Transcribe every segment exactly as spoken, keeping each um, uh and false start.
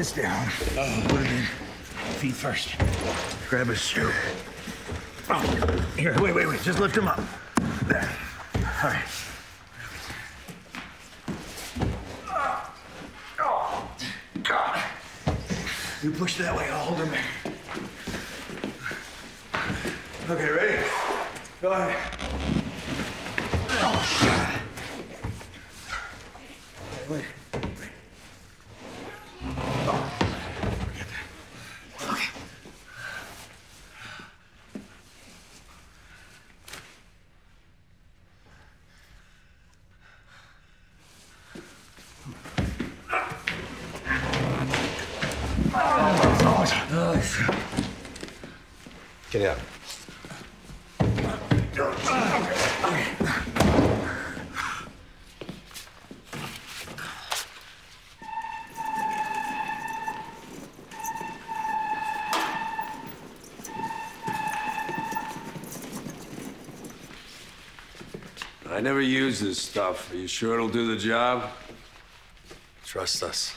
this down. Oh. Put it in. Feet first. Grab his shoe. Oh, here, wait, wait, wait. Just lift him up. There. All right. Oh, God. You push that way, I'll hold him there. Okay, ready? Go ahead. Oh, God. Wait, wait. Oh. Forget that. Okay. Get out. I never use this stuff. Are you sure it'll do the job? Trust us.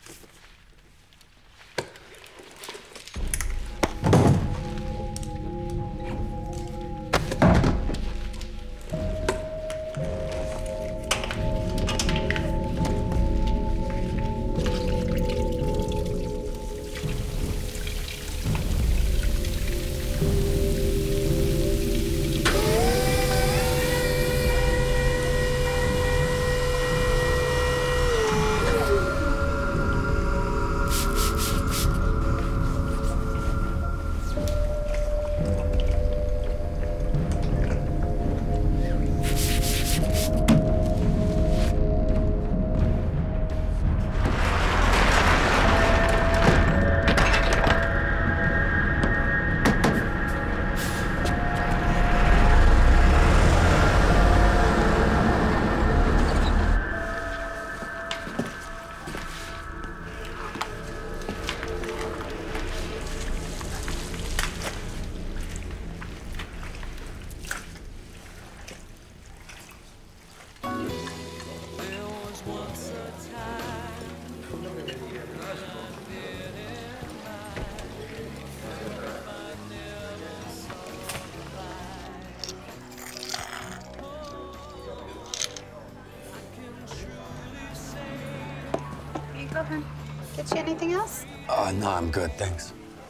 Get you anything else? Uh, no, I'm good, thanks.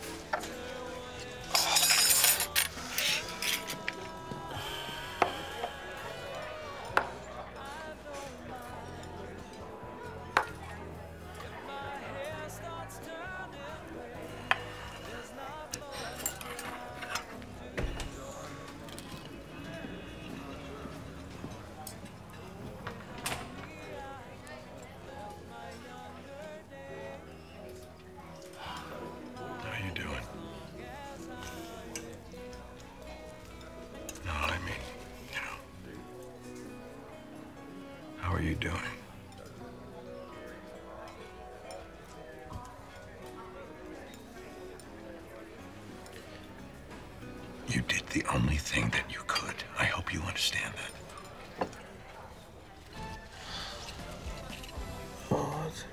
How are you doing? You did the only thing that you could. I hope you understand that. What?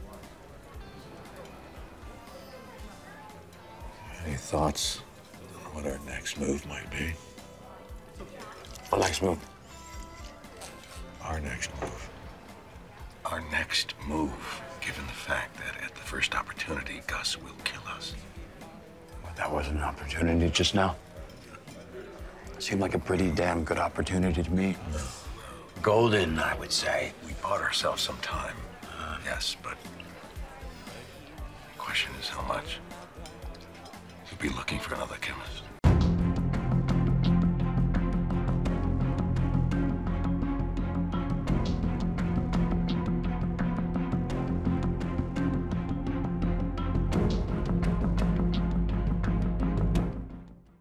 Any thoughts on what our next move might be? Our next move? Our next move. Our next move, given the fact that at the first opportunity, Gus will kill us. Well, that wasn't an opportunity just now. Seemed like a pretty damn good opportunity to me. No. Golden, I would say. We bought ourselves some time, uh, yes, but the question is how much? You'll be looking for another chemist.